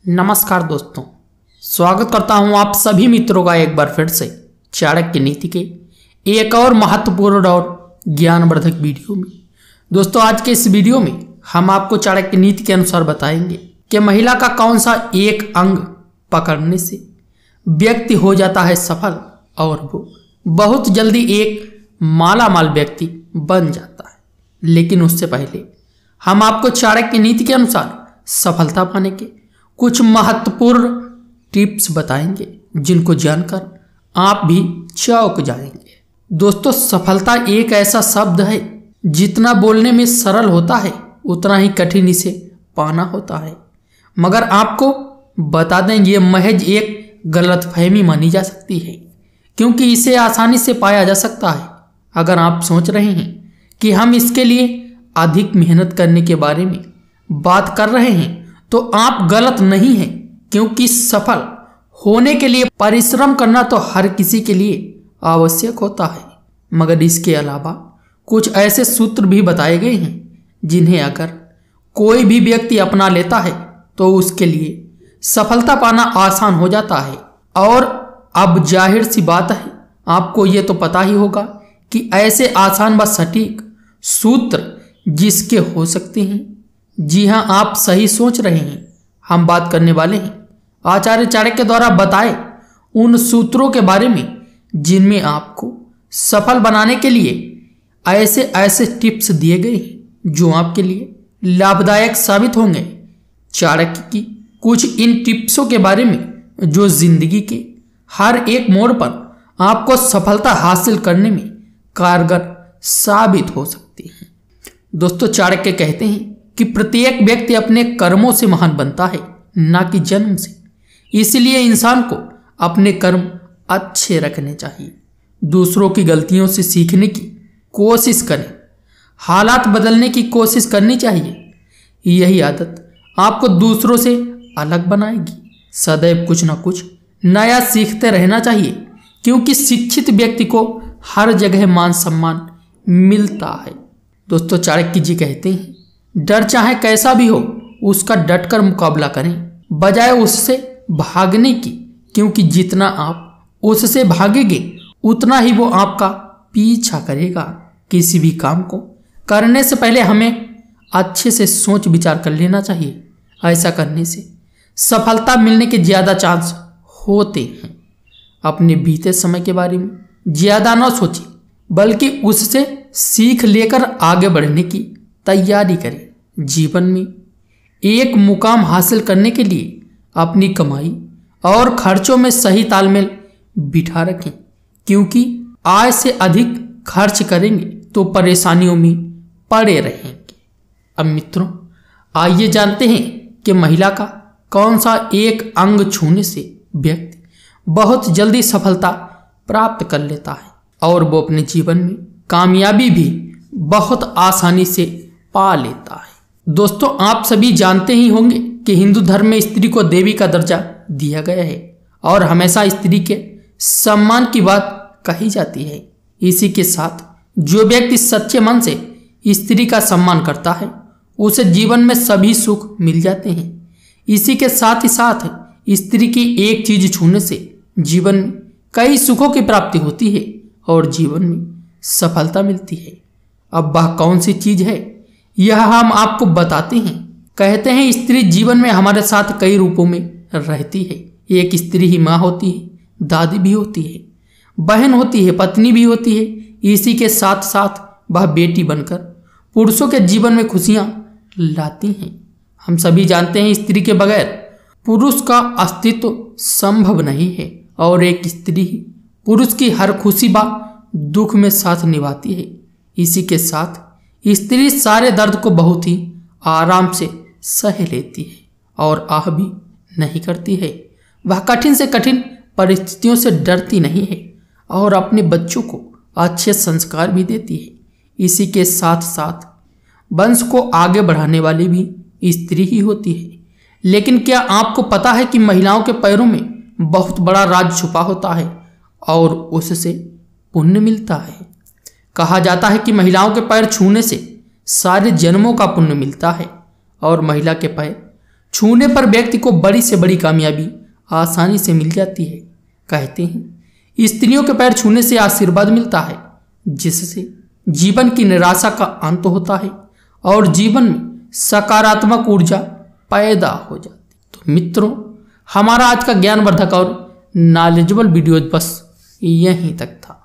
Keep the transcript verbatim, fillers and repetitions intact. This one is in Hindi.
नमस्कार दोस्तों, स्वागत करता हूं आप सभी मित्रों का एक बार फिर से चाणक्य नीति के एक और महत्वपूर्ण और ज्ञानवर्धक वीडियो में। दोस्तों, आज के इस वीडियो में हम आपको चाणक्य नीति के अनुसार बताएंगे कि महिला का कौन सा एक अंग पकड़ने से व्यक्ति हो जाता है सफल और वो बहुत जल्दी एक मालामाल व्यक्ति बन जाता है। लेकिन उससे पहले हम आपको चाणक्य नीति के अनुसार सफलता पाने के कुछ महत्वपूर्ण टिप्स बताएंगे, जिनको जानकर आप भी चौंक जाएंगे। दोस्तों, सफलता एक ऐसा शब्द है जितना बोलने में सरल होता है उतना ही कठिन इसे पाना होता है। मगर आपको बता दें, ये महज एक गलतफहमी मानी जा सकती है, क्योंकि इसे आसानी से पाया जा सकता है। अगर आप सोच रहे हैं कि हम इसके लिए अधिक मेहनत करने के बारे में बात कर रहे हैं तो आप गलत नहीं हैं, क्योंकि सफल होने के लिए परिश्रम करना तो हर किसी के लिए आवश्यक होता है। मगर इसके अलावा कुछ ऐसे सूत्र भी बताए गए हैं जिन्हें अगर कोई भी व्यक्ति अपना लेता है तो उसके लिए सफलता पाना आसान हो जाता है। और अब जाहिर सी बात है, आपको ये तो पता ही होगा कि ऐसे आसान व सटीक सूत्र जिसके हो सकते हैं। जी हाँ, आप सही सोच रहे हैं। हम बात करने वाले हैं आचार्य चाणक्य द्वारा बताए उन सूत्रों के बारे में जिनमें आपको सफल बनाने के लिए ऐसे ऐसे टिप्स दिए गए हैं जो आपके लिए लाभदायक साबित होंगे। चाणक्य की कुछ इन टिप्सों के बारे में जो जिंदगी के हर एक मोड़ पर आपको सफलता हासिल करने में कारगर साबित हो सकती हैं। दोस्तों, चाणक्य कहते हैं कि प्रत्येक व्यक्ति अपने कर्मों से महान बनता है, ना कि जन्म से। इसलिए इंसान को अपने कर्म अच्छे रखने चाहिए, दूसरों की गलतियों से सीखने की कोशिश करें, हालात बदलने की कोशिश करनी चाहिए। यही आदत आपको दूसरों से अलग बनाएगी। सदैव कुछ ना कुछ नया सीखते रहना चाहिए, क्योंकि शिक्षित व्यक्ति को हर जगह मान सम्मान मिलता है। दोस्तों, चाणक्य जी कहते हैं, डर चाहे कैसा भी हो उसका डटकर मुकाबला करें, बजाय उससे भागने की, क्योंकि जितना आप उससे भागेंगे उतना ही वो आपका पीछा करेगा। किसी भी काम को करने से पहले हमें अच्छे से सोच विचार कर लेना चाहिए। ऐसा करने से सफलता मिलने के ज़्यादा चांस होते हैं। अपने बीते समय के बारे में ज़्यादा न सोचें, बल्कि उससे सीख लेकर आगे बढ़ने की तैयारी करें। जीवन में एक मुकाम हासिल करने के लिए अपनी कमाई और खर्चों में सही तालमेल बिठा रखें, क्योंकि आय से अधिक खर्च करेंगे तो परेशानियों में पड़े रहेंगे। अब मित्रों, आइए जानते हैं कि महिला का कौन सा एक अंग छूने से व्यक्ति बहुत जल्दी सफलता प्राप्त कर लेता है और वो अपने जीवन में कामयाबी भी बहुत आसानी से पा लेता है। दोस्तों, आप सभी जानते ही होंगे कि हिंदू धर्म में स्त्री को देवी का दर्जा दिया गया है और हमेशा स्त्री के सम्मान की बात कही जाती है। इसी के साथ जो व्यक्ति सच्चे मन से स्त्री का सम्मान करता है उसे जीवन में सभी सुख मिल जाते हैं। इसी के साथ ही साथ स्त्री की एक चीज छूने से जीवन में कई सुखों की प्राप्ति होती है और जीवन में सफलता मिलती है। अब वह कौन सी चीज है, यह हम आपको बताते हैं। कहते हैं, स्त्री जीवन में हमारे साथ कई रूपों में रहती है। एक स्त्री ही माँ होती है, दादी भी होती है, बहन होती है, पत्नी भी होती है। इसी के साथ साथ वह बेटी बनकर पुरुषों के जीवन में खुशियाँ लाती हैं। हम सभी जानते हैं, स्त्री के बगैर पुरुष का अस्तित्व संभव नहीं है और एक स्त्री ही पुरुष की हर खुशी व दुख में साथ निभाती है। इसी के साथ स्त्री सारे दर्द को बहुत ही आराम से सह लेती है और आह भी नहीं करती है। वह कठिन से कठिन परिस्थितियों से डरती नहीं है और अपने बच्चों को अच्छे संस्कार भी देती है। इसी के साथ साथ वंश को आगे बढ़ाने वाली भी स्त्री ही होती है। लेकिन क्या आपको पता है कि महिलाओं के पैरों में बहुत बड़ा राज छुपा होता है और उससे पुण्य मिलता है। कहा जाता है कि महिलाओं के पैर छूने से सारे जन्मों का पुण्य मिलता है और महिला के पैर छूने पर व्यक्ति को बड़ी से बड़ी कामयाबी आसानी से मिल जाती है। कहते हैं स्त्रियों के पैर छूने से आशीर्वाद मिलता है, जिससे जीवन की निराशा का अंत होता है और जीवन में सकारात्मक ऊर्जा पैदा हो जाती। तो मित्रों, हमारा आज का ज्ञानवर्धक और नॉलेजेबल वीडियो बस यहीं तक था।